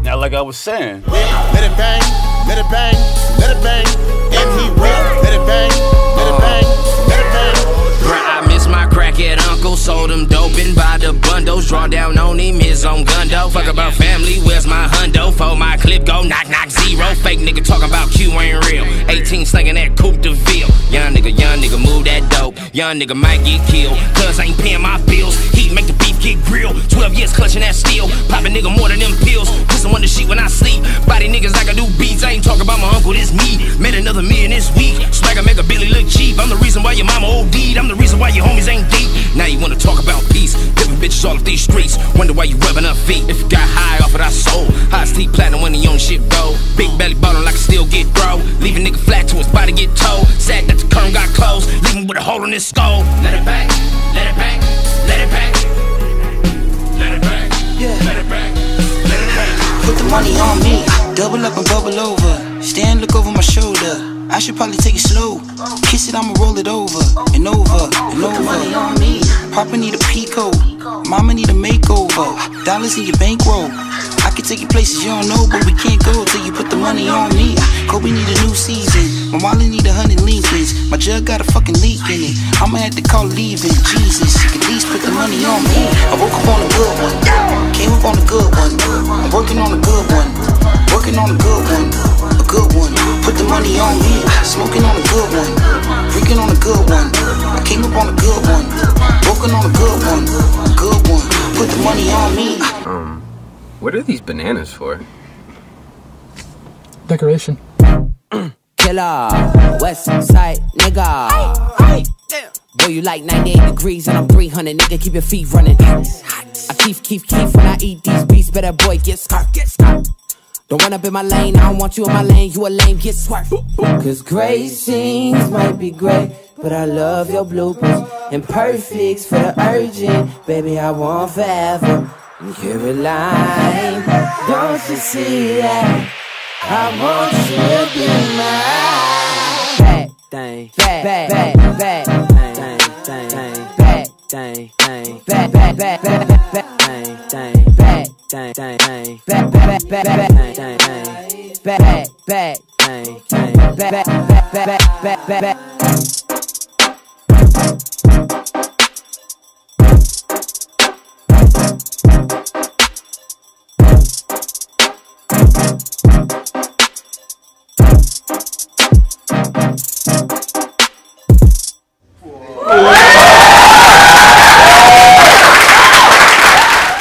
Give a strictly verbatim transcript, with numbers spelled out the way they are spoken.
Now, like I was saying, let it bang, let it bang, let it bang, and he will. Let it bang, let it bang, let it bang. I miss my crackhead uncle, sold him dope and buy the bundles. Draw down on him, his own gundo. Fuck about family, where's my hundo? For my clip go knock knock zero. Fake nigga talking about Q ain't real. eighteen slinging that Coupe de Ville. Young nigga, young nigga move that dope. Young nigga might get killed, cause I ain't paying my bills. Heat make the beef get grilled. twelve years clutching that steel. Pop a nigga more than them pills. Pissing on the sheet when I sleep. Body niggas like I do beats. I ain't talking about my uncle, this me. Met another million this week. Swagger make a Billy look cheap. I'm the reason why your mama O D'd. I'm the reason why your homies ain't deep. Now you wanna talk about peace. Different bitches all up these streets. Wonder why you rubbing her feet. If you got high off of that soul. High steep platinum when the young shit go. Big belly bottom like I still get throw. Leave a nigga flat to his body get towed. Sad that the current got closed. Leave him with a hole in his skull. Let it bang, let it bang, let it bang. Let it bang, yeah. Let it bang, let it bang. Put the money on me. Double up and bubble over. Stand, look over my shoulder. I should probably take it slow. Kiss it, I'ma roll it over and over and over. Put the money on me. Papa need a Pico. Mama need a makeover. Dollars in your bankroll. I can take you places you don't know, but we can't go till you put the money on me. Kobe need a new season. My wallet need a hundred Lincolns. My jug got a fucking leak in it. I'ma have to call leaving. Jesus, you can at least put the money on me. I woke up on a good one. Came up on a good one. I'm working on a good one. Working on a good one. A good one. Put the money on me. Smoking on a good one. Drinking on a good one. I came up on a good one. Working on a good one. A good one. Put the money on me. Um, what are these bananas for? Decoration. Killer, West Side nigga. Boy, you like ninety-eight degrees and I'm three hundred, nigga. Keep your feet running. I keep, keep, keep when I eat these beats. Better boy, get scarf, get scarf. Don't run up in my lane, I don't want you in my lane. You a lame, get swerved. Cause great scenes might be great, but I love your bloopers. Imperfects for the urgent, baby, I want forever. Caroline, don't you see that? I want you to be mine. Bad thing, bad, bad, bad, bad thing, thing, bad thing, thing, bad, bad, bad, bad, bad thing, thing, bad thing, thing, bad, bad, bad, bad thing, thing, bad, bad thing, thing, bad, bad, bad, bad, bad, bad.